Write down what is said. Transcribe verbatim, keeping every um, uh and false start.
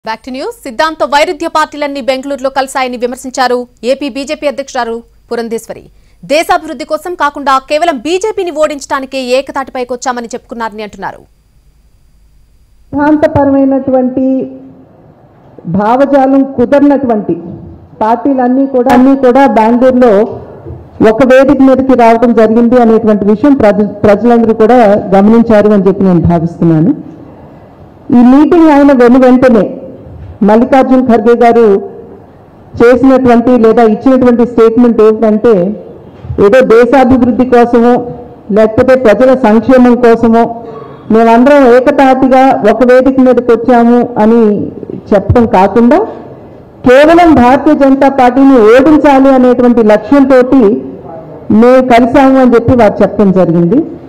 Back to news. సిద్ధాంత వైరుధ్య పార్టీలన్నీ బెంగళూరులో కలిశాయని విమర్శించారు ఏపీ బీజేపీ అధ్యక్షురాలు పురంధేశ్వరి. దేశాభివృద్ధి కోసం కాకుండా కేవలం బీజేపీని ఓడించడానికే ఏకతాటిపైకి వచ్చామని చెప్పుకున్నారని అంటున్నారు. సిద్ధాంతపరమైనటువంటి భావజాలం కుదర్నటువంటి పార్టీలన్నీ కూడా అన్నీ కూడా బెంగళూరులో ఒక వేదిక మీదకి రావడం జరిగింది అనేటువంటి విషయం ప్రజలందరూ కూడా గమనించారు అని చెప్పి నేను భావిస్తున్నాను. ఈ మీటింగ్ అయిన వెను వెంటనే మల్లికార్జున్ ఖర్గే గారు చేసినటువంటి లేదా ఇచ్చినటువంటి స్టేట్మెంట్ ఏంటంటే ఏదో దేశాభివృద్ధి కోసమో లేకపోతే ప్రజల సంక్షేమం కోసమో మేమందరం ఏకతాటిగా ఒక వేదిక మీదకి వచ్చాము అని చెప్పడం కాకుండా కేవలం భారతీయ జనతా పార్టీని ఓడించాలి అనేటువంటి లక్ష్యంతో మేము కలిసాము అని చెప్పి వారు చెప్పడం జరిగింది.